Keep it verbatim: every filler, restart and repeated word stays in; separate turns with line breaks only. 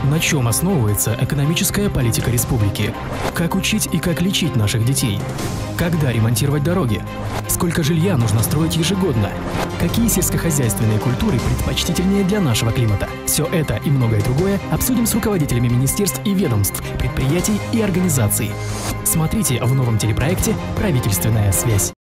На чем основывается экономическая политика республики? Как учить и как лечить наших детей? Когда ремонтировать дороги? Сколько жилья нужно строить ежегодно? Какие сельскохозяйственные культуры предпочтительнее для нашего климата? Все это и многое другое обсудим с руководителями министерств и ведомств, предприятий и организаций. Смотрите в новом телепроекте «Правительственная связь».